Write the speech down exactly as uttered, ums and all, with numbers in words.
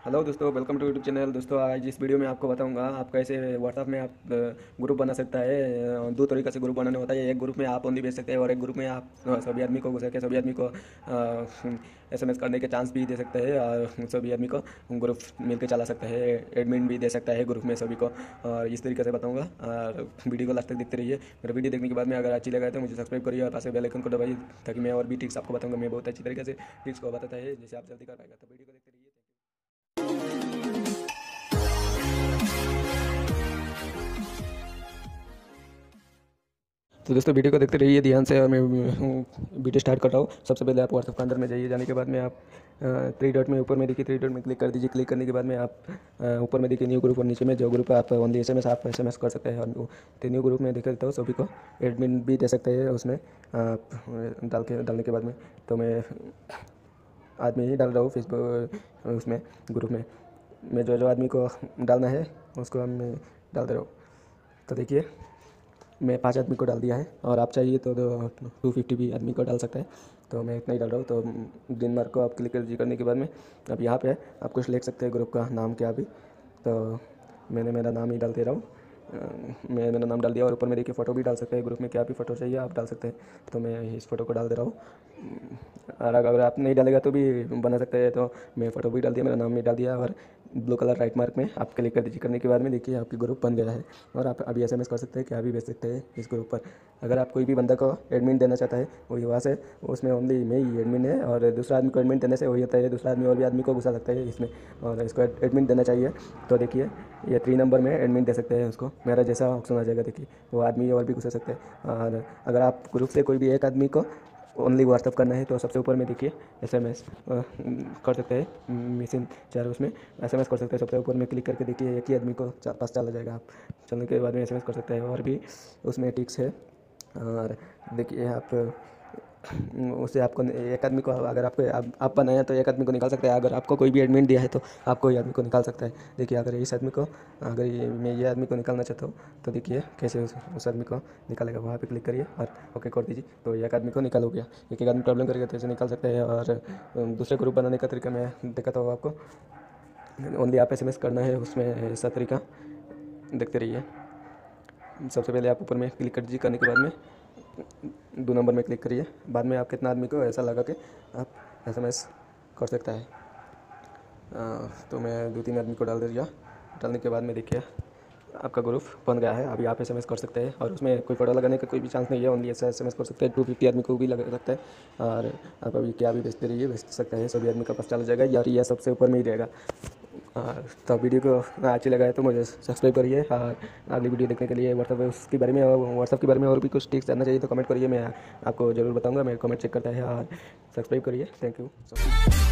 Hello दोस्तों, welcome to YouTube channel. दोस्तों, आज इस वीडियो में आपको बताऊंगा आप कैसे व्हाट्सएप में आप ग्रुप बना सकता है। अ, दो तरीके से ग्रुप बनाने होता है। एक ग्रुप में आप ओनली भेज सकते हैं और एक ग्रुप में आप अ, सभी आदमी को घुसा के सभी आदमी को एसएमएस करने के चांस भी दे सकते हैं और सभी आदमी को ग्रुप मिलकर चला सकते हैं। एडमिन भी दे सकता है ग्रुप में सभी को, और इस तरीके से बताऊँगा। और वीडियो को लास्ट तक देखते रहिए। मेरा वीडियो देखने के बाद में अगर अच्छी लगा है तो मुझे सब्सक्राइब करिए और पास बेल आइकन को दबाइए, ताकि मैं और भी टिप्स आपको बताऊँगा। मैं बहुत अच्छी तरीके से टिप्स को बताता है जैसे आप जल्दी कर पाएगा। तो वीडियो को देखते रहिए। तो दोस्तों, वीडियो को देखते रहिए ध्यान से और मैं वीडियो स्टार्ट कर रहा हूँ। सबसे पहले आप व्हाट्सएप के अंदर में जाइए। जाने के बाद में आप थ्री डॉट में ऊपर में देखिए, थ्री डॉट में क्लिक कर दीजिए। क्लिक करने के बाद में आप अ, ऊपर में देखिए न्यू ग्रुप, और नीचे में जो ग्रुप है आप ओनली एस एम एस आप एस एम एस कर सकते हैं। और तो न्यू ग्रुप में दिखा देता हूँ सभी को, एडमिन भी दे सकते हैं उसमें आप डाल के डालने के बाद में। तो मैं आदमी ही डाल रहा हूँ फेसबुक उसमें ग्रुप में। मैं जो जो आदमी को डालना है उसको मैं डाल दे रहा हूँ। तो देखिए, मैं पाँच आदमी को डाल दिया है, और आप चाहिए तो टू फिफ्टी भी आदमी को डाल सकते हैं। तो मैं इतना ही डाल रहा हूँ। तो दिन मार्क को आप क्लिक कर करने के बाद में अब यहाँ पे आप कुछ लिख सकते हैं, ग्रुप का नाम क्या भी। तो मैंने मेरा नाम ही डाल दे रहा हूँ। अ, मैं मेरा नाम डाल दिया, और ऊपर में देखिए फ़ोटो भी डाल सकते हैं। ग्रुप में क्या भी फ़ोटो चाहिए आप डाल सकते हैं। तो मैं इस फ़ोटो को डाल दे रहा हूँ। और अगर आप नहीं डालेगा तो भी बना सकते हैं। तो मैं फ़ोटो भी डाल दिया, मेरा नाम भी डाल दिया, और ब्लू कलर राइट मार्क में आप क्लिक कर दीजिए। करने के बाद में देखिए आपकी ग्रुप बन गया है, और आप अभी एसएमएस कर सकते हैं, क्या भी भेज सकते हैं इस ग्रुप पर। अगर आप कोई भी बंदा को एडमिन देना चाहता है वही वहाँ से, उसमें ओनली मैं ही एडमिन है, और दूसरा आदमी को एडमिन देने से वही होता है, दूसरा आदमी और भी आदमी को घुसा सकता है इसमें। और इसको एडमिन देना चाहिए तो देखिए ये थ्री नंबर में एडमिन दे सकते हैं उसको। मेरा जैसा ऑप्शन आ जाएगा देखिए, वो आदमी और भी घुसा सकते हैं। और अगर आप ग्रुप से कोई भी एक आदमी को ओनली व्हाट्सअप करना है तो सबसे ऊपर में देखिए एस एम एस कर सकते हैं, मिशन चार उसमें एस एम एस कर सकते हैं। सबसे ऊपर में क्लिक करके देखिए एक ही आदमी को पास चला जाएगा। आप चलने के बाद में एस एम एस कर सकते हैं, और भी उसमें टिक्स है। और देखिए आप उससे आपको एक आदमी को, अगर आपको आप, आप बनाया तो एक आदमी को निकाल सकते हैं। अगर आपको कोई भी एडमिन दिया है तो आप कोई आदमी को निकाल सकता है। देखिए अगर इस आदमी को, अगर ये मैं ये आदमी को निकालना चाहता हूँ तो देखिए कैसे उस, उस आदमी को निकालेगा। वहाँ पे क्लिक करिए और ओके कर दीजिए। तो एक आदमी को निकाल हो गया। एक एक आदमी प्रॉब्लम करेगा तो ऐसे निकाल सकते हैं। और दूसरे ग्रुप बनाने का तरीका मैं दिखाता हूँ आपको। ओनली आप एस एम एस करना है उसमें, ऐसा तरीका देखते रहिए। सबसे पहले आप ऊपर में क्लिक कर दीजिए। करने के बाद में दो नंबर में क्लिक करिए। बाद में आप कितना आदमी को ऐसा लगा के आप एस एम एस कर सकता है। आ, तो मैं दो तीन आदमी को डाल दे दिया। डालने के बाद में देखिए आपका ग्रुप बन गया है। अभी आप एस एम एस कर सकते हैं, और उसमें कोई फ़ोटो लगाने का कोई भी चांस नहीं है। ओनली ऐसा एस एम एस कर सकते हैं। टू फिफ्टी आदमी को भी लगा सकते हैं। और आप अभी क्या भी भेजते रहिए, भेज सकते हैं, सभी आदमी का पास चला जाएगा। यार ये सबसे ऊपर में ही रहेगा। और तो वीडियो को अच्छी लगा है तो मुझे सब्सक्राइब करिए। और अगली वीडियो देखने के लिए व्हाट्सएप उसके बारे में व्हाट्सएप के बारे में और भी कुछ टिप्स जानना चाहिए तो कमेंट करिए, मैं आपको ज़रूर बताऊंगा। मैं कमेंट चेक करता है। और सब्सक्राइब करिए। Thank you.